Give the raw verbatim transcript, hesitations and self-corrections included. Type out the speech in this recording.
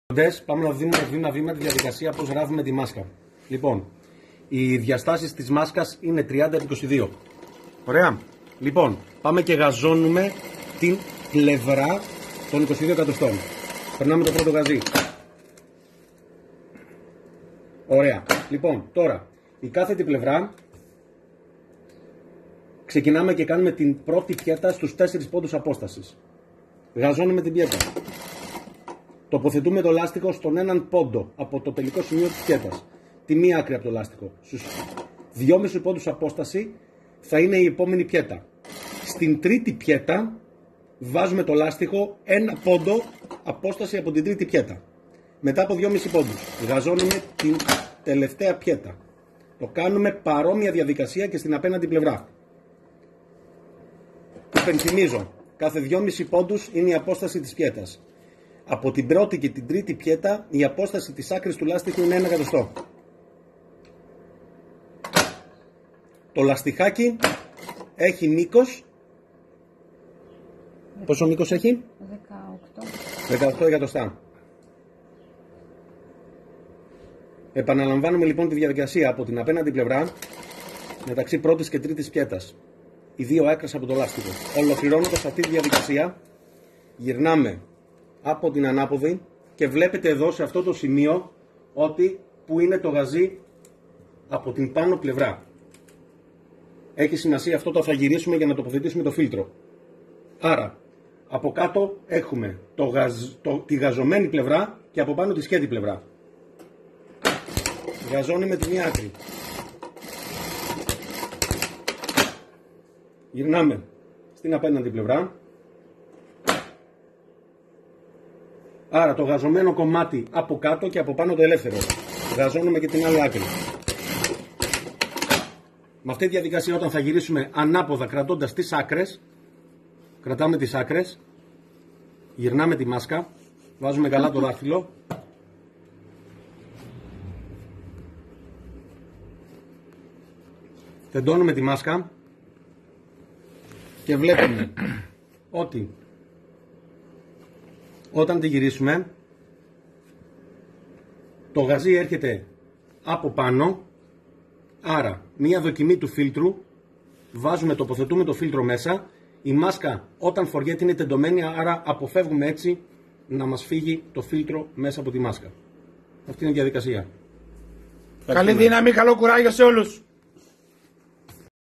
Πάμε να δούμε βήμα-βήμα τη διαδικασία πώς ράβουμε τη μάσκα. Λοιπόν, οι διαστάσεις της μάσκας είναι τριάντα επί είκοσι δύο. Ωραία. Λοιπόν, πάμε και γαζώνουμε την πλευρά των είκοσι δύο εκατοστών. Περνάμε το πρώτο γαζί. Ωραία. Λοιπόν, τώρα, η κάθετη πλευρά ξεκινάμε και κάνουμε την πρώτη πιέτα στους τέσσερις πόντους απόστασης. Γαζώνουμε την πιέτα. Τοποθετούμε το λάστιχο στον έναν πόντο από το τελικό σημείο της πιέτας. Τη μία άκρη από το λάστιχο. Στους δυόμισι πόντους απόσταση θα είναι η επόμενη πιέτα. Στην τρίτη πιέτα βάζουμε το λάστιχο ένα πόντο απόσταση από την τρίτη πιέτα. Μετά από δυόμισι πόντους γαζώνουμε την τελευταία πιέτα. Το κάνουμε παρόμοια διαδικασία και στην απέναντι πλευρά. Υπενθυμίζω, κάθε δυόμισι πόντους είναι η απόσταση της πιέτας. Από την πρώτη και την τρίτη πιέτα η απόσταση της άκρης του λάστιχου είναι ένα εκατοστό. Το λαστιχάκι έχει μήκος. Πόσο μήκος έχει? δεκαοκτώ εκατοστά. Επαναλαμβάνουμε λοιπόν τη διαδικασία από την απέναντι πλευρά μεταξύ πρώτης και τρίτης πιέτας. Οι δύο άκρες από το λάστιχο. Ολοκληρώνοντας αυτή τη διαδικασία γυρνάμε από την ανάποδη και βλέπετε εδώ σε αυτό το σημείο ότι που είναι το γαζί από την πάνω πλευρά. Έχει σημασία αυτό, το θα γυρίσουμε για να τοποθετήσουμε το φίλτρο. Άρα από κάτω έχουμε το γαζ, το, τη γαζωμένη πλευρά και από πάνω τη σχέτη πλευρά. Γαζώνει με τη μία άκρη. Γυρνάμε στην απέναντι πλευρά. Άρα το γαζωμένο κομμάτι από κάτω και από πάνω το ελεύθερο. Γαζώνουμε και την άλλη άκρη. Με αυτή τη διαδικασία όταν θα γυρίσουμε ανάποδα κρατώντας τις άκρες, κρατάμε τις άκρες, γυρνάμε τη μάσκα, βάζουμε καλά το δάχτυλο. Τεντώνουμε τη μάσκα και βλέπουμε ότι όταν τη γυρίσουμε το γαζί έρχεται από πάνω, άρα μία δοκιμή του φίλτρου, βάζουμε, τοποθετούμε το φίλτρο μέσα, η μάσκα όταν φοριέται είναι τεντωμένη, άρα αποφεύγουμε έτσι να μας φύγει το φίλτρο μέσα από τη μάσκα. Αυτή είναι η διαδικασία. Καλή δύναμη, καλό κουράγιο σε όλους.